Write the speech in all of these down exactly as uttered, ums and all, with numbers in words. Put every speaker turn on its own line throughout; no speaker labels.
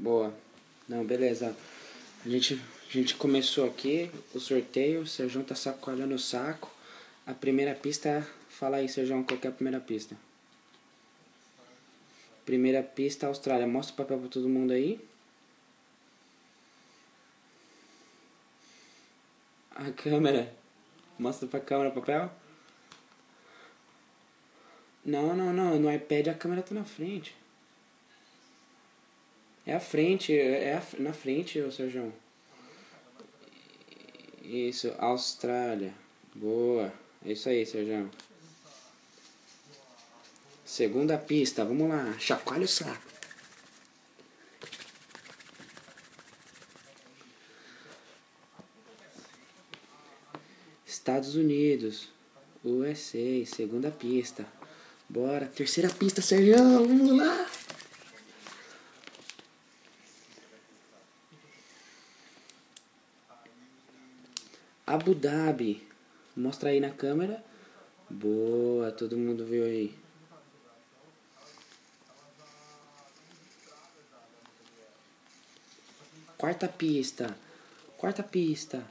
Boa. Não, beleza. A gente, a gente começou aqui o sorteio. O Serjão tá sacoalhando o saco. A primeira pista... Fala aí, Serjão, qual que é a primeira pista? Primeira pista, Austrália. Mostra o papel pra todo mundo aí. A câmera. Mostra pra câmera o papel. Não, não, não. No iPad a câmera tá na frente. É a frente. É a, na frente, ô Serjão. Isso, Austrália. Boa. É isso aí, Serjão. Segunda pista, vamos lá. Chacoalha o saco. Estados Unidos. U S A, segunda pista. Bora, terceira pista, Serjão, vamos lá. Abu Dhabi. Mostra aí na câmera. Boa, todo mundo viu aí. Quarta pista. Quarta pista.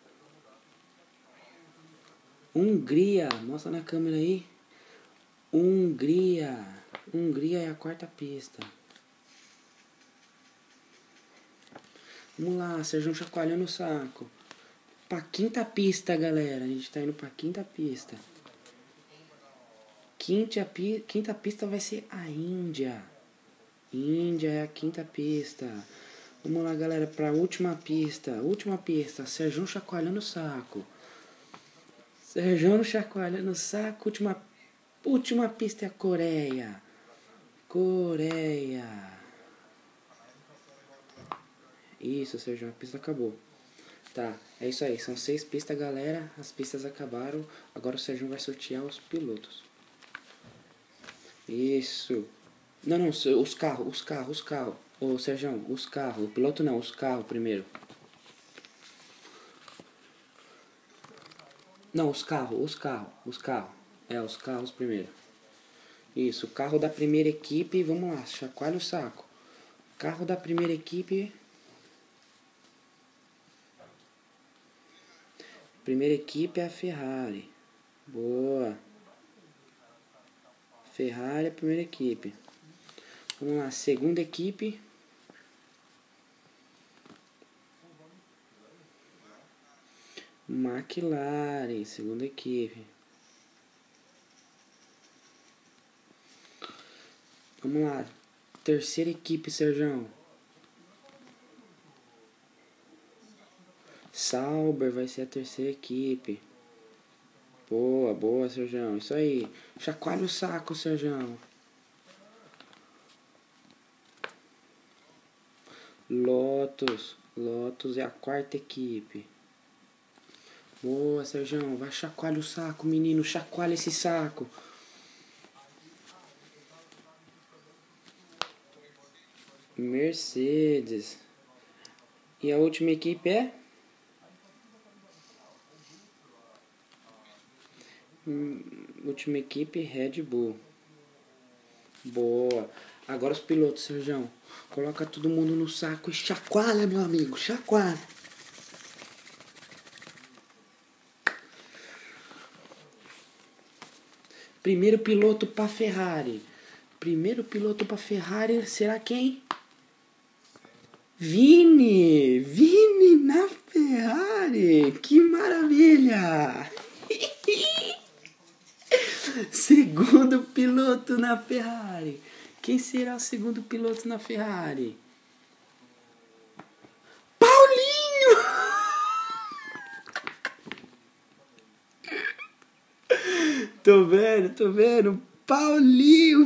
Hungria. Mostra na câmera aí. Hungria. Hungria é a quarta pista. Vamos lá, Serjão chacoalhando o saco. Pra quinta pista, galera. A gente tá indo pra quinta pista. Quinta, pi quinta pista vai ser a Índia. Índia é a quinta pista. Vamos lá, galera, pra última pista. Última pista. Serjão chacoalhando o saco. Serjão chacoalhando o saco. Última, última pista é a Coreia. Coreia. Isso, Serjão, a pista acabou. Tá, é isso aí. São seis pistas, galera. As pistas acabaram. Agora o Serjão vai sortear os pilotos. Isso. Não, não, os carros, os carros, os carros. Ô, Serjão, os carros. O piloto não, os carros primeiro. Não, os carros, os carros, os carros. É, os carros primeiro. Isso, o carro da primeira equipe. Vamos lá, chacoalha o saco. Carro da primeira equipe. Primeira equipe é a Ferrari. Boa. Ferrari é a primeira equipe. Vamos lá, segunda equipe. McLaren, segunda equipe. Vamos lá, terceira equipe, Serjão. Sauber vai ser a terceira equipe. Boa, boa, Serjão. Isso aí. Chacoalha o saco, Serjão. Lotus. Lotus é a quarta equipe. Boa, Serjão. Vai, chacoalha o saco, menino. Chacoalha esse saco. Mercedes. E a última equipe é? Hum, última equipe, Red Bull. Boa. Agora os pilotos, Serjão. Coloca todo mundo no saco e chacoalha, meu amigo. Chacoalha. Primeiro piloto para Ferrari. Primeiro piloto para Ferrari será quem? Vini. Vini na Ferrari. Que maravilha. Segundo piloto na Ferrari. Quem será o segundo piloto na Ferrari? Paulinho! Tô vendo, tô vendo. Paulinho!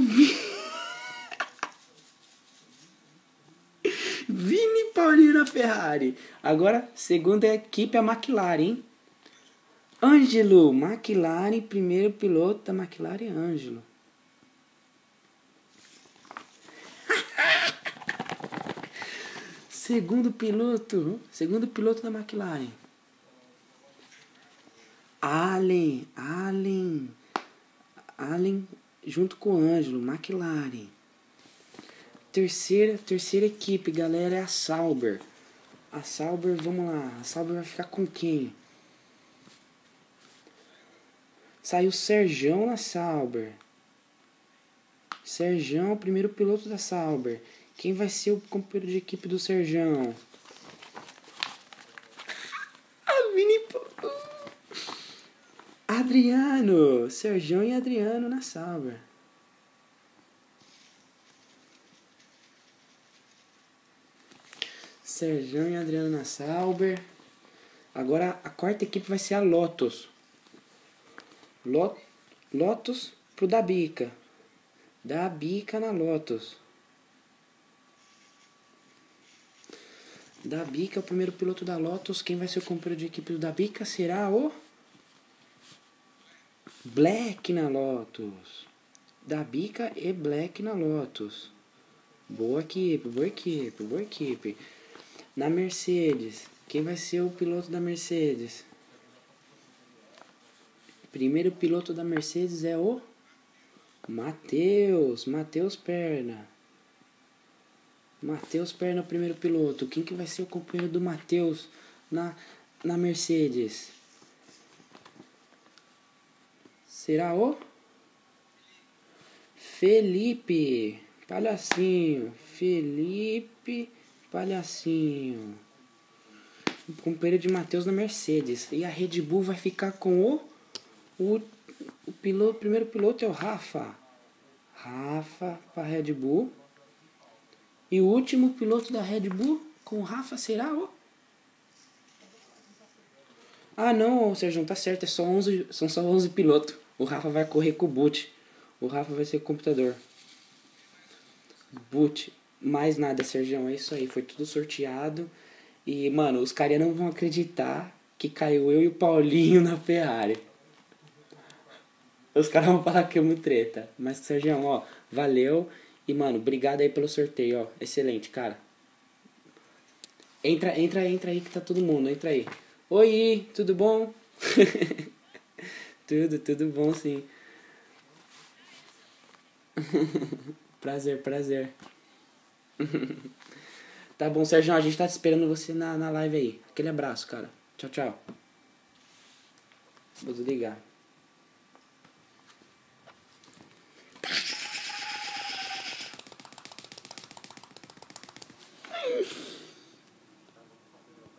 Vini e Paulinho na Ferrari. Agora, segunda equipe é a McLaren, hein? Ângelo, McLaren, primeiro piloto da McLaren, Ângelo. Segundo piloto, segundo piloto da McLaren. Allen, Allen, Allen junto com o Ângelo, McLaren. terceira, terceira equipe, galera, é a Sauber. A Sauber, vamos lá. A Sauber vai ficar com quem? Saiu o Serjão na Sauber. Serjão, o primeiro piloto da Sauber. Quem vai ser o companheiro de equipe do Serjão? A Mini... Adriano. Serjão e Adriano na Sauber. Serjão e Adriano na Sauber. Agora a quarta equipe vai ser a Lotus. Lot, Lotus pro Dabica. Dabica na Lotus. Dabica é o primeiro piloto da Lotus. Quem vai ser o companheiro de equipe do Dabica será o Black na Lotus. Dabica e Black na Lotus. Boa equipe, boa equipe, boa equipe. Na Mercedes, quem vai ser o piloto da Mercedes? Primeiro piloto da Mercedes é o Matheus, Matheus Perna. Matheus Perna, o primeiro piloto. Quem que vai ser o companheiro do Matheus na, na Mercedes? Será o Felipe Palhacinho. Felipe Palhacinho. O companheiro de Matheus na Mercedes. E a Red Bull vai ficar com o O, o, piloto, o primeiro piloto é o Rafa. Rafa para Red Bull. E o último piloto da Red Bull com o Rafa será o... Ah não, Sérgio, tá certo. É só onze, são só onze pilotos. O Rafa vai correr com o boot. O Rafa vai ser o computador. Boot. Mais nada, Sérgio. É isso aí. Foi tudo sorteado. E, mano, os caras não vão acreditar que caiu eu e o Paulinho na Ferrari. Os caras vão falar que é muito treta. Mas, Sérgio, ó, valeu. E, mano, obrigado aí pelo sorteio, ó. Excelente, cara. Entra, entra, entra aí que tá todo mundo. Entra aí. Oi, tudo bom? tudo, tudo bom, sim. prazer, prazer. Tá bom, Sérgio, a gente tá esperando você na, na live aí. Aquele abraço, cara. Tchau, tchau. Vou desligar.